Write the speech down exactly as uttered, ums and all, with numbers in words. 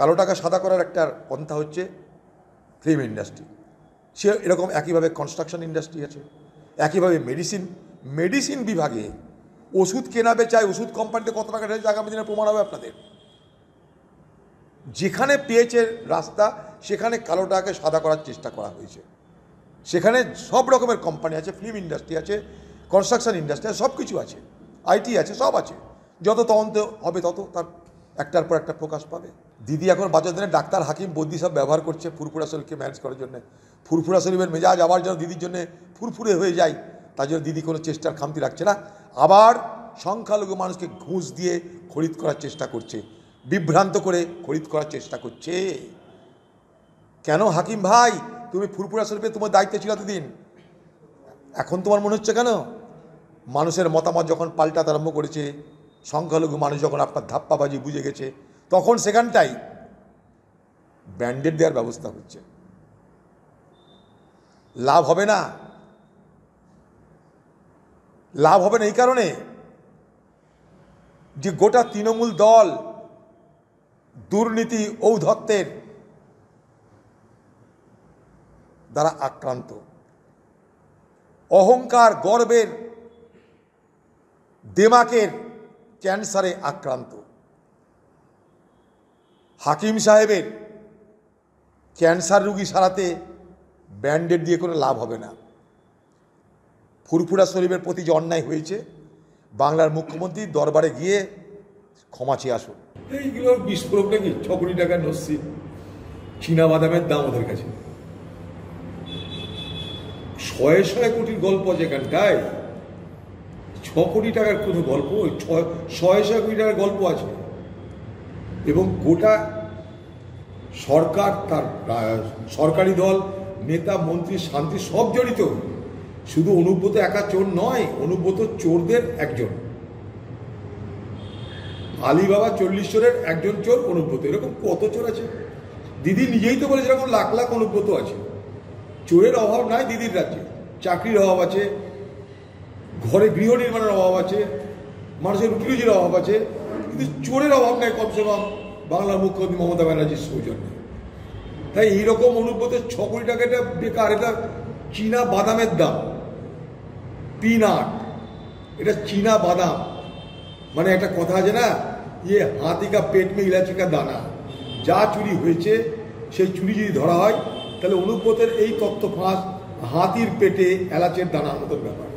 কালো টাকা সাদা করার একটা পন্থা হচ্ছে ফিল্ম ইন্ডাস্ট্রি। সে এরকম একইভাবে কনস্ট্রাকশন ইন্ডাস্ট্রি আছে, একইভাবে মেডিসিন মেডিসিন বিভাগে ওষুধ কেনা বেচায়, ওষুধ কোম্পানিতে কত টাকা ঢেলেছে আগামী দিনে প্রমাণ হবে আপনাদের। যেখানে পেয়েছে রাস্তা সেখানে কালো টাকাকে সাদা করার চেষ্টা করা হয়েছে। সেখানে সব রকমের কোম্পানি আছে, ফিল্ম ইন্ডাস্ট্রি আছে, কনস্ট্রাকশন ইন্ডাস্ট্রি আছে, সব কিছু আছে, আইটি আছে, সব আছে। যত তদন্ত হবে তত তার একটার পর একটা প্রকাশ পাবে। দিদি এখন বাজার দিনে ডাক্তার, হাকিম, বদ্যি সব ব্যবহার করছে ফুরফুরা শরীরকে ম্যানেজ করার জন্য। ফুরফুরা শরীরের মেজাজ আবার যেন দিদির জন্য ফুরফুরে হয়ে যায়, তার জন্য দিদি কোনো চেষ্টার খামতি রাখছে না। আবার সংখ্যালঘু মানুষকে ঘুষ দিয়ে খরিদ করার চেষ্টা করছে, বিভ্রান্ত করে খরিদ করার চেষ্টা করছে। কেন হাকিম ভাই, তুমি ফুরফুরা শরীফে তোমার দায়িত্ব ছিল এতদিন, এখন তোমার মনে হচ্ছে কেন? মানুষের মতামত যখন পাল্টাতে আরম্ভ করেছে, সংখ্যালঘু মানুষ যখন আপনার ধাপ্পাবাজি বুঝে গেছে, তখন সেখানটাই ব্যান্ডেড দেওয়ার ব্যবস্থা হচ্ছে। লাভ হবে না, লাভ হবে না এই কারণে যে গোটা তৃণমূল দল দুর্নীতি ঔদ্ধত্যের দ্বারা আক্রান্ত, অহংকার গর্বের দেমাকের ক্যান্সারে আক্রান্ত। হাকিম সাহেবের ক্যান্সার রোগী সারাতে ব্যান্ডেড দিয়ে কোনো লাভ হবে না। ফুরফুরা শরীফের প্রতি যে অন্যায় হয়েছে, বাংলার মুখ্যমন্ত্রী দরবারে গিয়ে ক্ষমা চেয়ে আসুন। এইগুলো বিস্ফোরক নাকি ছ কোটি টাকার নস্যি, চীনা বাদামের দাম ওদের কাছে শয়ে শয়ে কোটির গল্প আছে এখানটায়। ছ কোটি টাকার কোনো গল্প, ওই শয়ে শয়ে কোটি টাকার গল্প আছে। এবং গোটা সরকার, তার সরকারি দল, নেতা, মন্ত্রী, শান্তি সব জড়িত। শুধু অনুব্রত একা চোর নয়, অনুব্রত চোরদের একজন। আলিবাবা চল্লিশ চোরের একজন চোর অনুব্রত। এরকম কত চোর আছে? দিদি নিজেই তো বলেছে এরকম লাখ লাখ অনুব্রত আছে। চোরের অভাব নাই দিদির রাজ্যে, চাকরির অভাব আছে, ঘরে গৃহ নির্মাণের অভাব আছে, মানুষের রুটি রুজির অভাব আছে, কিন্তু চোরের অভাব নাই কমসে কম বাংলার মুখ্যমন্ত্রী মমতা ব্যানার্জির সৌজন্যে। তাই এইরকম অনুব্রতের ছ কোটি টাকা এটা বেকার। এটা চীনা বাদামের দাম, পিনাট, এটা চীনা বাদাম। মানে একটা কথা আছে না, ইয়ে হাতি কা পেট মে ইলাচি কা দানা। যা চুরি হয়েছে সেই চুরি যদি ধরা হয়, তাহলে অনুব্রতের এই তথ্য ফাঁস হাতির পেটে এলাচের দানার মতন ব্যাপার।